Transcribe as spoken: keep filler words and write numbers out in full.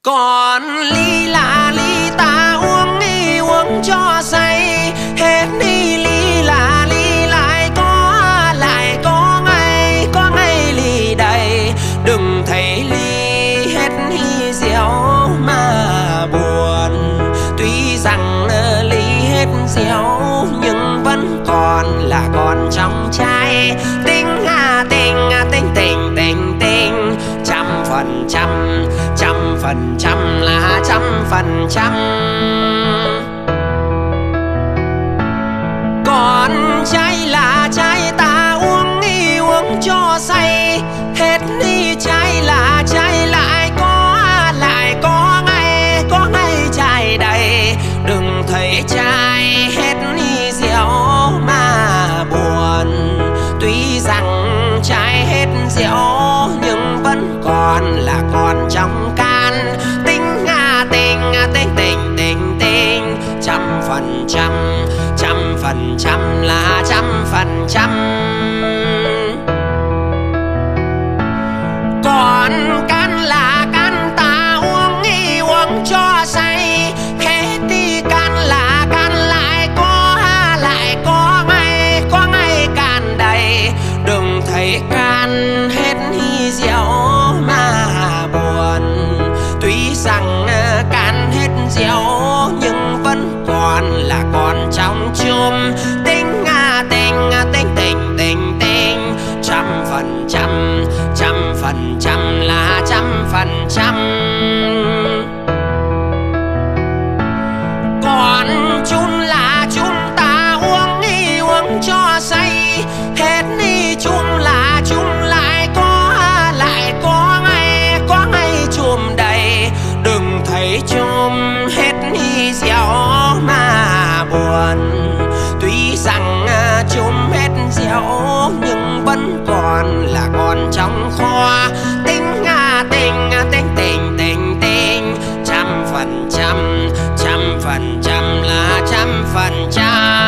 Còn ly là ly ta uống đi uống cho say, hết đi ly là ly lại có lại có ngay có ngay ly đầy. Đừng thấy ly hết hi rượu mà buồn, tuy rằng ly hết rượu nhưng vẫn còn là còn trong chai. Tình à tình à tình tình tình tình, trăm phần trăm trăm phần trăm là trăm phần trăm. Còn chai là chai ta uống đi uống cho say, hết đi chai là chai lại có lại có ngay có ngay chai đầy. Đừng thấy chai hết đi rượu mà buồn, tuy rằng chai hết rượu nhưng vẫn còn là còn trong can. Tình à tình à tình tình tình tình, trăm phần trăm trăm phần trăm là trăm phần trăm. Còn can là can ta uống đi uống cho say, hết đi can là can lại có lại có ngay có ngay can đầy. Đừng thấy can hết hi rượu mà buồn, tuy rằng can hết rượu nhưng vẫn còn là còn trong chum. Tình à tình à tình tình tình tình, trăm phần trăm trăm phần trăm là trăm phần trăm. Còn chun là chun ta uống đi uống cho say, hết đi chum là chum lại có lại có ngay có ngay chum đầy. Đừng thấy chum hết đi rượu mà buồn, tuy rằng chum hết rượu nhưng vẫn còn là còn trong kho. Tình à tình à tình tình tình tình, trăm phần trăm trăm phần trăm là trăm phần trăm.